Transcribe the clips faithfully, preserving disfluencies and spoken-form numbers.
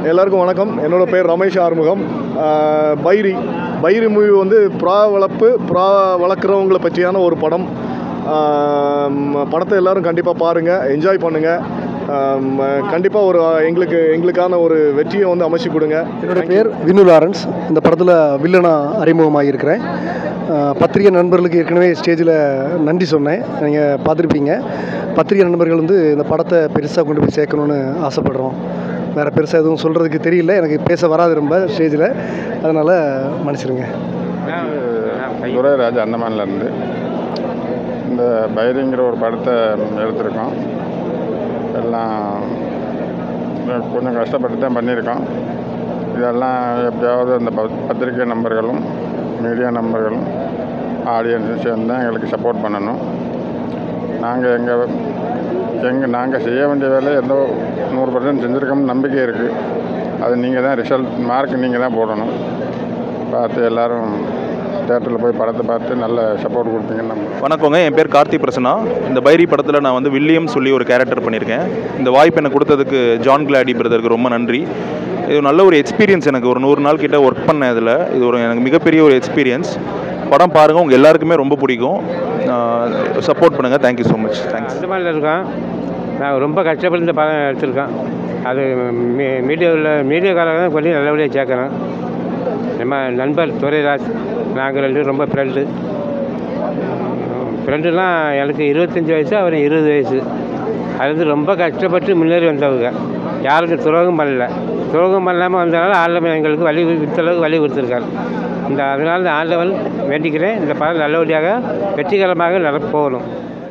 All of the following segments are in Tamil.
எல்லாருக்கும் வணக்கம். என்னோட பேர் ரமேஷ் ஆறுமுகம். பைரி பைரி மூவி வந்து புறா வளர்ப்பு புறா வளர்க்குறவங்களை பற்றியான ஒரு படம். படத்தை எல்லோரும் கண்டிப்பாக பாருங்கள், என்ஜாய் பண்ணுங்கள். கண்டிப்பாக ஒரு எங்களுக்கு எங்களுக்கான ஒரு வெற்றியை வந்து அமைச்சு கொடுங்க. என்னோடய பேர் வினு லாரன்ஸ். இந்த படத்தில் வில்லனாக அறிமுகமாக இருக்கிறேன். பத்திரிகை நண்பர்களுக்கு ஏற்கனவே ஸ்டேஜில் நன்றி சொன்னேன், நீங்கள் பார்த்துருப்பீங்க. பத்திரிகை நண்பர்கள் வந்து இந்த படத்தை பெருசாக கொண்டு போய் சேர்க்கணுன்னு ஆசைப்படுறோம். வேறு பெருசாக எதுவும் சொல்கிறதுக்கு தெரியல, எனக்கு பேச வராது ரொம்ப ஸ்டேஜில், அதனால் மன்னிச்சிடுங்க. துரைராஜ் அந்தமான்லேருந்து இந்த பைரிங்கிற ஒரு படத்தை எடுத்திருக்கோம். எல்லாம் கொஞ்சம் கஷ்டப்பட்டு தான் பண்ணியிருக்கோம். இதெல்லாம் எப்படியாவது அந்த பத்திரிகை நண்பர்களும் மீடியா நண்பர்களும் ஆடியன்ஸும் சேர்ந்து தான் எங்களுக்கு சப்போர்ட் பண்ணணும். நாங்கள் எங்கள் எங்கள் நாங்கள் செய்ய வேண்டிய வேலையை எந்த நூறு பர்சன்ட் செஞ்சுருக்கோம்னு நம்பிக்கை இருக்குது. அது நீங்கள் தான் ரிசல்ட் மார்க் நீங்கள் தான் போடணும். பார்த்து எல்லோரும் தேட்டரில் போய் படத்தை பார்த்து நல்ல சப்போர்ட் கொடுத்தீங்கன்னு நம்ம. வணக்கங்க, என் பேர் கார்த்தி பிரசன்னா. இந்த பைரி படத்தில் நான் வந்து வில்லியம் சொல்லி ஒரு கேரக்டர் பண்ணியிருக்கேன். இந்த வாய்ப்பு எனக்கு கொடுத்ததுக்கு ஜான் கிளாடி பிரதருக்கு ரொம்ப நன்றி. இது நல்ல ஒரு எக்ஸ்பீரியன்ஸ். எனக்கு ஒரு நூறு நாள் கிட்ட ஒர்க் பண்ணேன் இதில். இது ஒரு எனக்கு மிகப்பெரிய ஒரு எக்ஸ்பீரியன்ஸ். படம் பாருங்கள், உங்கள் எல்லாருக்குமே ரொம்ப பிடிக்கும். சப்போர்ட் பண்ணுங்கள். Thank you so much. தேங்க்ஸ். அந்த மாதிரி இருக்கோம். நான் ரொம்ப கஷ்டப்பட்டு இந்த படம் எடுத்திருக்கேன். அது மீ மீடியாவில் மீடியாக்காரங்க தான் பண்ணி நல்லபடியாக சேர்க்கணும். நம்ம நண்பர் துரைராஜ், நாங்கள் ரெண்டு ரொம்ப ஃப்ரெண்டு. ஃப்ரெண்டுலாம் எனக்கு இருபத்தஞ்சி வயசு, அவர் இருபது வயசு. அது வந்து ரொம்ப கஷ்டப்பட்டு முன்னேறி வந்தவங்க. யாருக்கும் துரோகம் பண்ணல. துரோகம் பண்ணாமல் வந்தனால ஆண்டவன் எங்களுக்கு வழி வித்தளவுக்கு வழி கொடுத்துருக்காரு. இந்த அதனால் நான் ஆண்டவன் வேண்டிக்கிறேன், இந்த படம் நல்லபடியாக வெற்றிகரமாக நட போகணும்.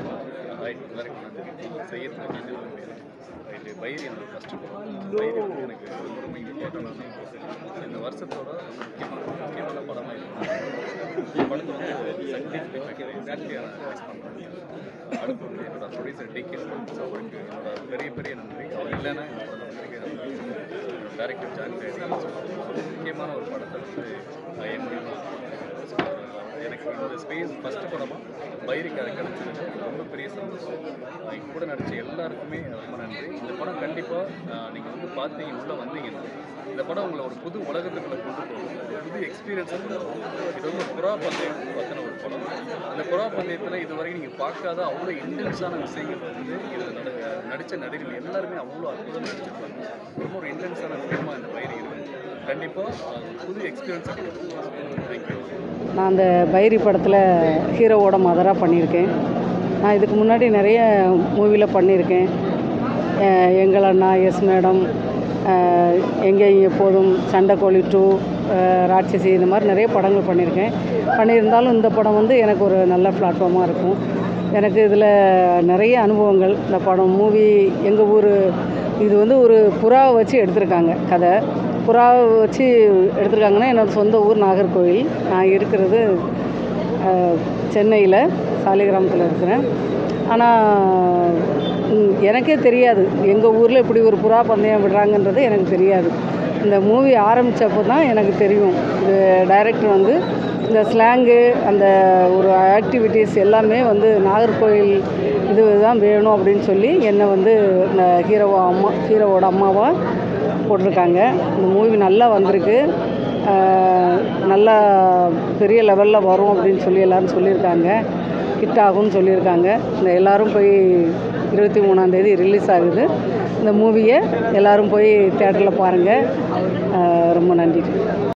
பைரி என்னோட ஃபஸ்ட்டு படம். பைரி வந்து எனக்கு ரொம்ப ரொம்ப இம்பார்ட்டண்டான இந்த வருஷத்தோட முக்கியமான முக்கியமான படமாக இருக்கும். இந்த படத்தை வந்து சக்தி எக்ஸாக்ட்லி அனலைஸ் பண்ணுறேன். அடுத்து வந்து என்னோட ப்ரொடியூசர் டி கே ஸோ அவருக்கு என்னோட பெரிய பெரிய நன்றி. அவர் இல்லைன்னா இந்த படம் வந்திருக்கேன். டைரக்டர் ஜான் கிளாடி முக்கியமான ஒரு படத்தை வந்து என் மூலியமாக எனக்கு இந்த ஸ்பேஸ் ஃபஸ்ட்டு படமாக பைரிக்காக கிடச்சிருக்கு. ரொம்ப பெரிய சந்தோஷம். என் கூட நடித்த எல்லாருக்குமே ரொம்ப நன்றி. இந்த படம் கண்டிப்பாக நீங்கள் வந்து பார்த்தீங்க உள்ளே வந்தீங்கன்னா இந்த படம் உங்களை ஒரு புது உலகத்துக்குள்ளே கொண்டு போகும். புது எக்ஸ்பீரியன்ஸ் இருக்கும். இது வந்து புறா பந்தயம் பற்றின ஒரு படம். அந்த புறா பந்தயத்தில் இது வரைக்கும் நீங்கள் பார்க்காத அவ்வளோ இன்டென்ஸான விஷயங்கள் வந்து இதில் நட நடித்த நடிகர்கள் எல்லாருமே அவ்வளோ அற்புதம் நடிச்சிருப்பாங்க. ரொம்ப ஒரு இன்டென்ஸான ஃபிலிமாக இந்த பைரி இருக்குது. கண்டிப்பாக புது எக்ஸ்பீரியன்ஸாக கொடுக்கும். தேங்க்யூ. நான் அந்த பைரி படத்தில் ஹீரோவோட மதராக பண்ணியிருக்கேன். நான் இதுக்கு முன்னாடி நிறைய மூவியில் பண்ணியிருக்கேன். எங்கள் அண்ணா, எஸ் மேடம், எங்கே எப்போதும், சண்டைக்கோழி டூ, ராட்சசி, இந்த மாதிரி நிறைய படங்கள் பண்ணியிருக்கேன். பண்ணியிருந்தாலும் இந்த படம் வந்து எனக்கு ஒரு நல்ல பிளாட்ஃபார்மாக இருக்கும். எனக்கு இதில் நிறைய அனுபவங்கள். இந்த படம் மூவி எங்கள் ஊர் இது வந்து ஒரு புறாவை வச்சு எடுத்திருக்காங்க. கதை புறாவை வச்சு எடுத்திருக்காங்கன்னா என்னோடய சொந்த ஊர் நாகர்கோவில். நான் இருக்கிறது சென்னையில் சாலிகிராமத்தில் இருக்கிறேன். ஆனால் எனக்கே தெரியாது எங்கள் ஊரில் இப்படி ஒரு புறா பந்தயம் விடுறாங்கன்றது எனக்கு தெரியாது. இந்த மூவி ஆரம்பித்தப்போ தான் எனக்கு தெரியும். இது டைரக்டர் வந்து இந்த ஸ்லாங்கு, அந்த ஒரு ஆக்டிவிட்டீஸ் எல்லாமே வந்து நாகர்கோவில் இது தான் வேணும் அப்படின்னு சொல்லி என்னை வந்து இந்த ஹீரோவா அம்மா ஹீரோவோட அம்மாவாக போட்டிருக்காங்க. இந்த மூவி நல்லா வந்திருக்கு. நல்லா பெரிய லெவலில் வரும் அப்படின்னு சொல்லி எல்லோரும் சொல்லியிருக்காங்க. ஹிட் ஆகும்னு சொல்லியிருக்காங்க. இந்த எல்லோரும் போய் இருபத்தி மூணாந்தேதி ரிலீஸ் ஆகுது. இந்த மூவியை எல்லோரும் போய் தேட்டரில் பாருங்கள். ரொம்ப நன்றி.